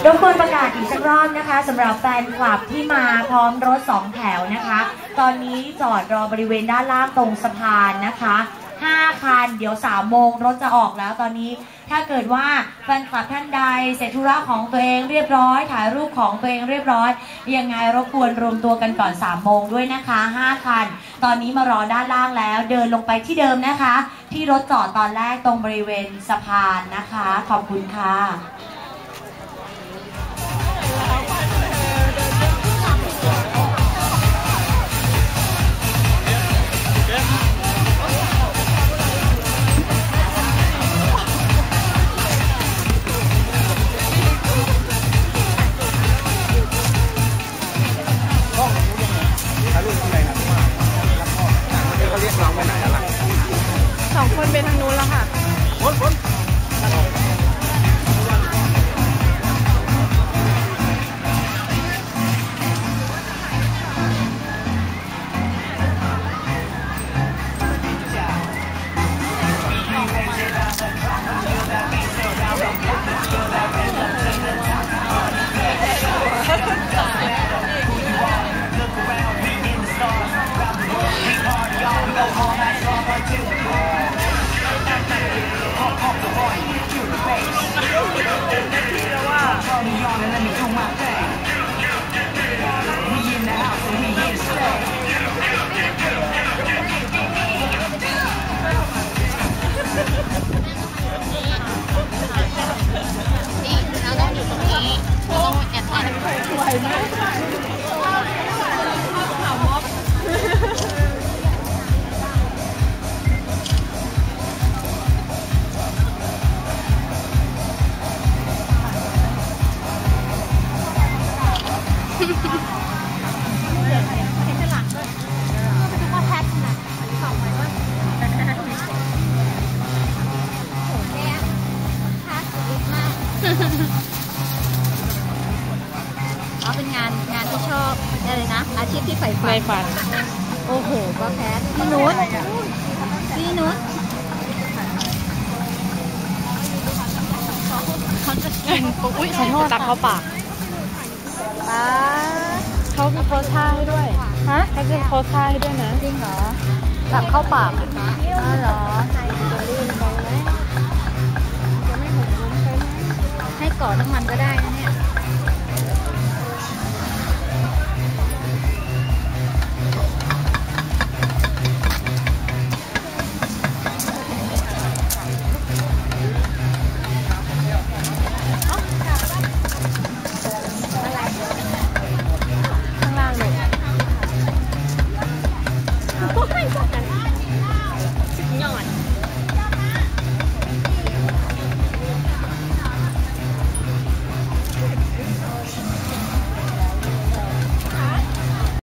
รบกวนประกาศอีกสักรอบนะคะสำหรับแฟนคลับที่มาพร้อมรถ2แถวนะคะตอนนี้จอดรอบริเวณด้านล่างตรงสะพานนะคะ5 คันเดี๋ยว3 โมงรถจะออกแล้วตอนนี้ถ้าเกิดว่าแฟนคลับท่านใดเสร็จธุระของตัวเองเรียบร้อยถ่ายรูปของตัวเองเรียบร้อยยังไงรบกวนรวมตัวกันก่อน3 โมงด้วยนะคะ5 คันตอนนี้มารอด้านล่างแล้วเดินลงไปที่เดิมนะคะที่รถจอดตอนแรกตรงบริเวณสะพานนะคะขอบคุณค่ะ 2 คนไปทางนู้นแล้วค่ะเป็นงานที่ชอบอะไรนะอาชีพที่ใฝ่ฝันโอ้โหก็แพ้พี่นุชเขาจะกินปุ๊บอุ้ยขอโทษตักเข้าปากเขามีโพสท่าให้ด้วยฮะเขาจะโพสท่าให้ด้วยนะจริงเหรอตักเข้าปากเหรอให้ก่อน้ำมันก็ได้